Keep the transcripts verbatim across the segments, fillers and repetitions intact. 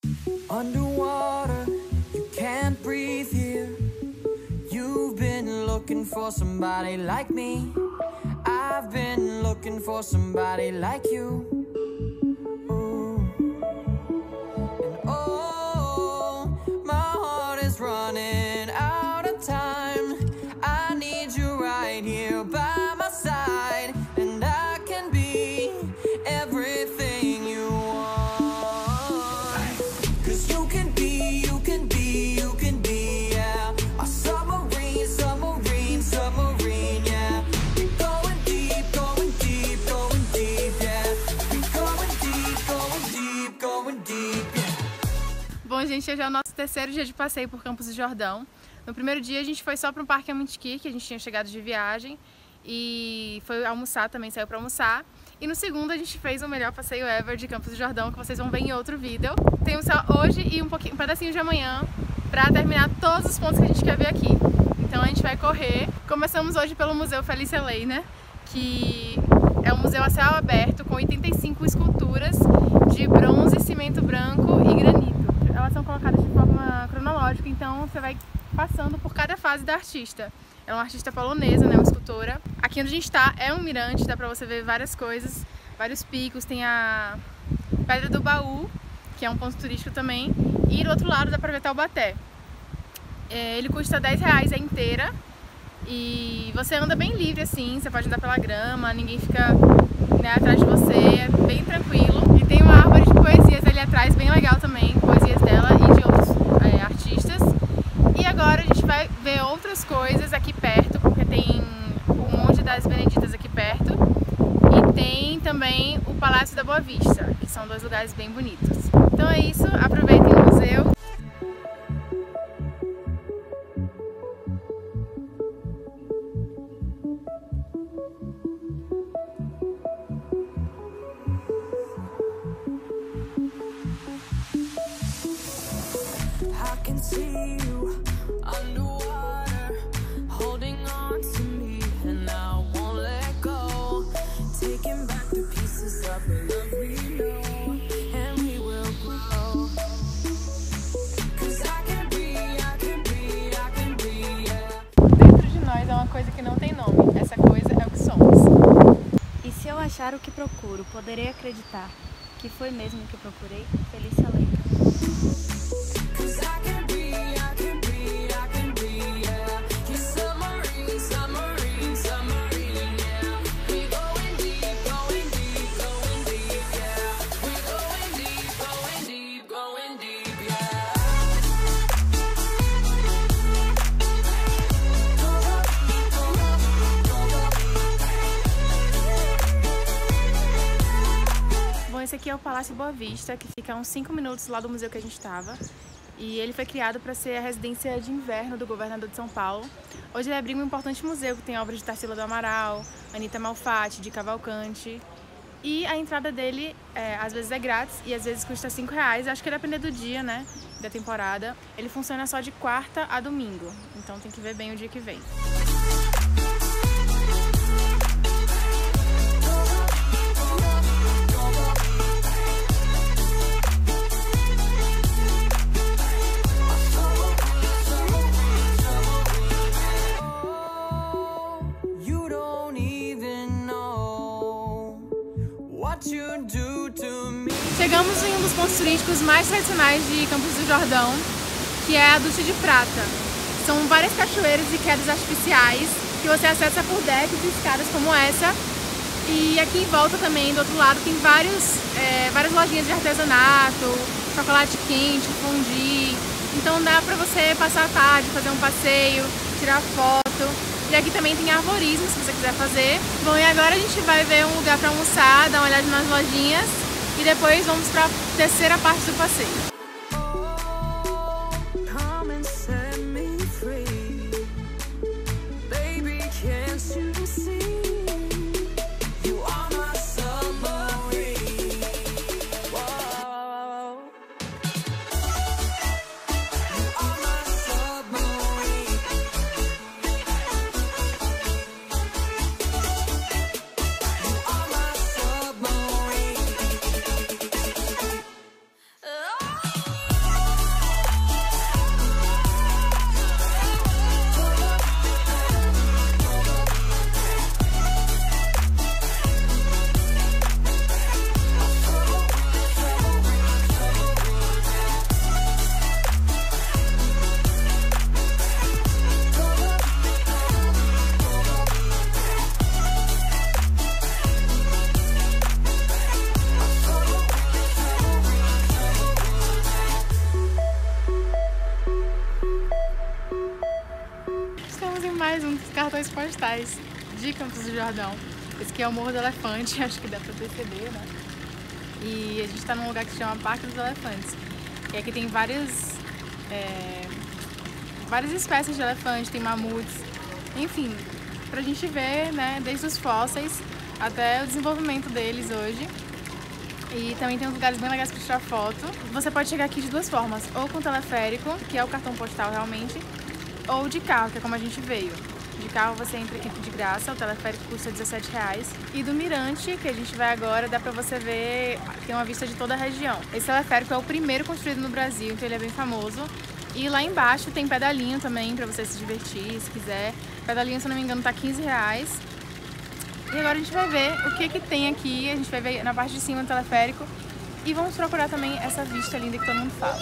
Underwater, you can't breathe here. You've been looking for somebody like me. I've been looking for somebody like you. Ooh. And oh, my heart is running out of time. I need you right here by my side, and I can be everything you want. 'Cause you can be, you can be, you can be, yeah, a submarine, submarine, submarine, yeah. We're going deep, going deep, going deep, yeah. We're going deep, going deep, going deep, yeah. Bom, gente, hoje é o nosso terceiro dia de passeio por Campos do Jordão. No primeiro dia a gente foi só para um parque Amantiqui, que a gente tinha chegado de viagem, e foi almoçar também, saiu para almoçar. E no segundo a gente fez o melhor passeio ever de Campos do Jordão, que vocês vão ver em outro vídeo. Temos só hoje e um, pouquinho, um pedacinho de amanhã para terminar todos os pontos que a gente quer ver aqui. Então a gente vai correr. Começamos hoje pelo Museu Felícia Leiner, que é um museu a céu aberto com oitenta e cinco esculturas de bronze, cimento branco e granito. Elas são colocadas de forma cronológica, então você vai passando por cada fase da artista. É uma artista polonesa, né, uma escultora. Aqui onde a gente está é um mirante, dá pra você ver várias coisas, vários picos. Tem a Pedra do Baú, que é um ponto turístico também. E do outro lado dá pra ver Taubaté. É, ele custa dez reais a inteira. E você anda bem livre assim, você pode andar pela grama, ninguém fica, né, atrás de você, é bem tranquilo. E tem uma árvore de poesias ali atrás, bem legal também, poesias dela e de outros é, artistas. E agora a gente vai ver outras coisas aqui perto, porque tem o Monte das Beneditas aqui perto e tem também o Palácio da Boa Vista, que são dois lugares bem bonitos. Então é isso, aproveitem o museu. I can see you underwater, holding on to me, and I won't let go. Taking back the pieces of the love we know, and we will grow. 'Cause I can be, I can be, I can be, yeah. Dentro de nós é uma coisa que não tem nome, essa coisa é o que somos. E se eu achar o que procuro, poderei acreditar que foi mesmo o que procurei? Felícia Leiner. Esse aqui é o Palácio Boa Vista, que fica a uns cinco minutos lá do museu que a gente estava. E ele foi criado para ser a residência de inverno do governador de São Paulo. Hoje ele abriga um importante museu que tem obras de Tarsila do Amaral, Anita Malfatti, de Cavalcante. E a entrada dele, é, às vezes é grátis e às vezes custa cinco reais. Acho que depende do dia, né, da temporada. Ele funciona só de quarta a domingo, então tem que ver bem o dia que vem. Chegamos em um dos pontos turísticos mais tradicionais de Campos do Jordão, que é a Ducha de Prata. São várias cachoeiras e quedas artificiais que você acessa por decks de escadas como essa. E aqui em volta também, do outro lado, tem vários, é, várias lojinhas de artesanato, chocolate quente, fondue. Então dá pra você passar a tarde, fazer um passeio, tirar foto. E aqui também tem arborismo, se você quiser fazer. Bom, e agora a gente vai ver um lugar pra almoçar, dar uma olhada nas lojinhas. E depois vamos para a terceira parte do passeio. Oh! informações postais de Campos do Jordão. Esse aqui é o Morro do Elefante, acho que dá pra perceber, né? E a gente tá num lugar que se chama Parque dos Elefantes. E aqui tem várias, é, várias espécies de elefante, tem mamutes, enfim, pra gente ver, né, desde os fósseis até o desenvolvimento deles hoje. E também tem uns lugares bem legais para tirar foto. Você pode chegar aqui de duas formas, ou com teleférico, que é o cartão postal realmente, ou de carro, que é como a gente veio. De carro você entra aqui de graça, o teleférico custa dezessete reais. E do mirante, que a gente vai agora, dá pra você ver, tem uma vista de toda a região. Esse teleférico é o primeiro construído no Brasil, então ele é bem famoso. E lá embaixo tem pedalinho também, pra você se divertir, se quiser. Pedalinho, se eu não me engano, tá quinze reais. E agora a gente vai ver o que que tem aqui, a gente vai ver na parte de cima do teleférico e vamos procurar também essa vista linda que todo mundo fala.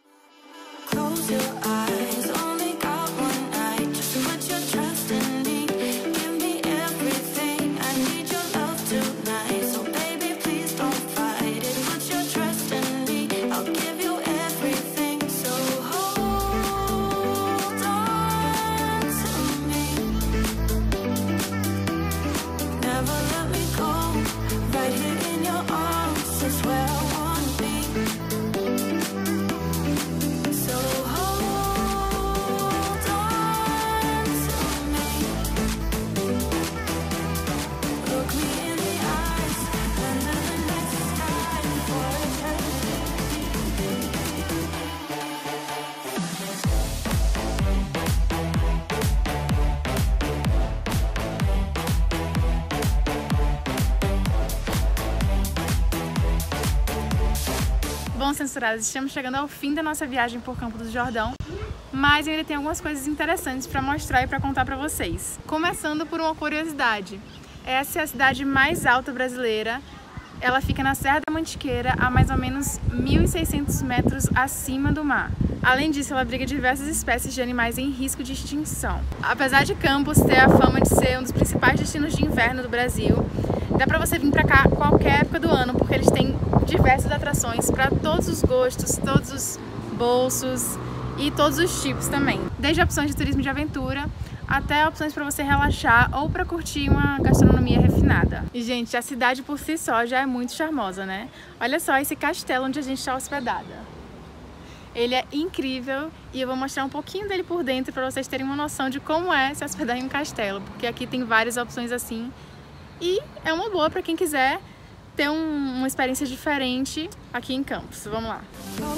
Bom, censuradas, estamos chegando ao fim da nossa viagem por Campos do Jordão, mas ainda tem algumas coisas interessantes para mostrar e para contar para vocês. Começando por uma curiosidade, essa é a cidade mais alta brasileira, ela fica na Serra da Mantiqueira, a mais ou menos mil e seiscentos metros acima do mar. Além disso, ela abriga diversas espécies de animais em risco de extinção. Apesar de Campos ter a fama de ser um dos principais destinos de inverno do Brasil, dá pra você vir pra cá qualquer época do ano, porque eles têm diversas atrações para todos os gostos, todos os bolsos e todos os tipos também. Desde opções de turismo de aventura até opções para você relaxar ou para curtir uma gastronomia refinada. E, gente, a cidade por si só já é muito charmosa, né? Olha só esse castelo onde a gente está hospedada. Ele é incrível e eu vou mostrar um pouquinho dele por dentro para vocês terem uma noção de como é se hospedar em um castelo, porque aqui tem várias opções assim e é uma boa para quem quiser ter um, uma experiência diferente aqui em Campos. Vamos lá.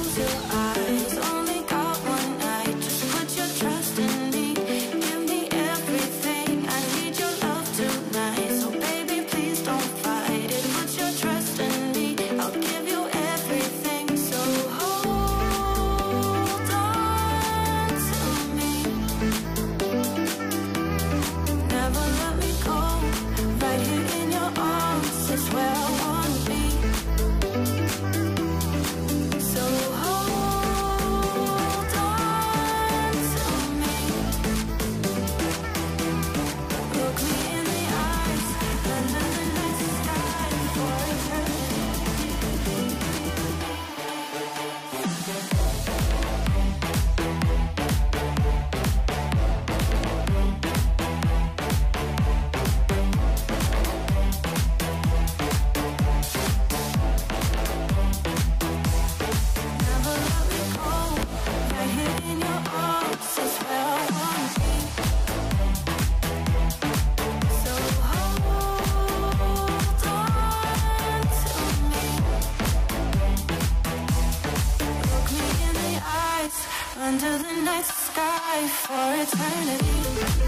Under the night sky for eternity.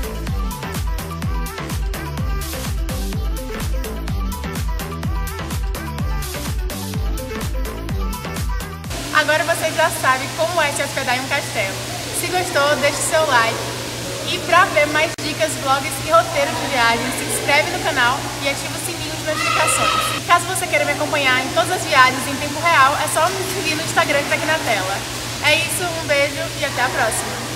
Agora você já sabe como é se hospedar em um castelo. Se gostou, deixe seu like. E para ver mais dicas, vlogs e roteiros de viagem, se inscreve no canal e ativa o sininho de notificações. E caso você queira me acompanhar em todas as viagens em tempo real, é só me seguir no Instagram que está aqui na tela. É isso, um beijo e até a próxima!